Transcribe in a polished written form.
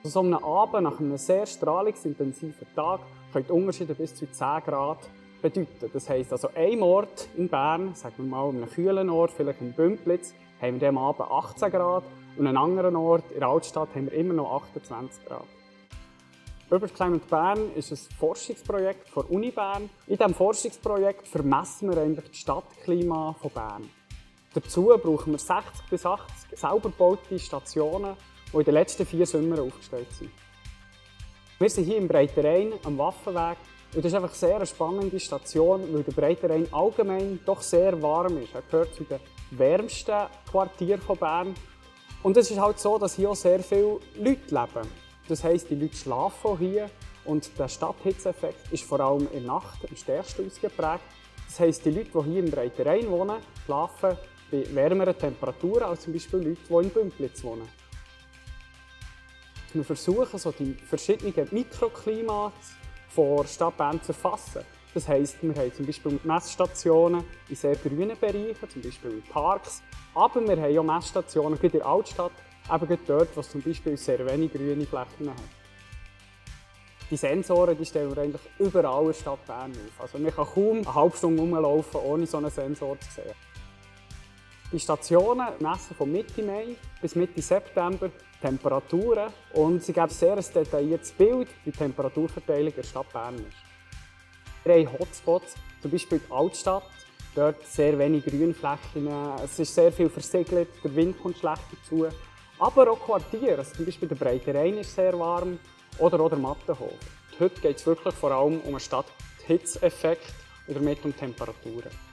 An so einem Abend, nach einem sehr strahlungsintensiven Tag, können die Unterschiede bis zu 10 Grad bedeuten. Das heisst, also ein Ort in Bern, sagen wir mal an einem kühlen Ort, vielleicht in Bümpliz, haben wir am Abend 18 Grad und an einem anderen Ort in der Altstadt haben wir immer noch 28 Grad. Urban Climate Bern ist ein Forschungsprojekt der Uni Bern. In diesem Forschungsprojekt vermessen wir eigentlich das Stadtklima von Bern. Dazu brauchen wir 60 bis 80 selber gebaute Stationen, die in den letzten 4 Sommern aufgestellt sind. Wir sind hier im Breitenrhein am Waffenweg und das ist einfach eine sehr spannende Station, weil der Breitenrhein allgemein doch sehr warm ist. Er gehört zu den wärmsten Quartieren von Bern. Und es ist halt so, dass hier auch sehr viele Leute leben. Das heisst, die Leute schlafen auch hier und der Stadthitzeffekt ist vor allem in der Nacht am stärksten ausgeprägt. Das heisst, die Leute, die hier im Breitenrhein wohnen, schlafen bei wärmeren Temperaturen als zum Beispiel Leute, die in Bümpliz wohnen. Wir versuchen, so die verschiedenen Mikroklimate der Stadt Bern zu erfassen. Das heisst, wir haben zum Beispiel Messstationen in sehr grünen Bereichen, zum Beispiel in Parks, aber wir haben auch Messstationen in der Altstadt, eben dort, wo es zum Beispiel sehr wenig grüne Flächen hat. Die Sensoren die stellen wir eigentlich überall in der Stadt Bern auf. Also man kann kaum eine halbe Stunde rumlaufen, ohne so einen Sensor zu sehen. Die Stationen messen von Mitte Mai bis Mitte September Temperaturen und sie geben sehr ein detailliertes Bild, wie die Temperaturverteilung in der Stadt Bern ist. Wir haben Hotspots, zum Beispiel die Altstadt, dort sehr wenig Grünflächen, es ist sehr viel versiegelt, der Wind kommt schlecht dazu. Aber auch Quartiere, also zum Beispiel der Breitenrhein ist sehr warm oder auch der Mattenhof. Heute geht es wirklich vor allem um einen Stadthitzeffekt und damit um Temperaturen.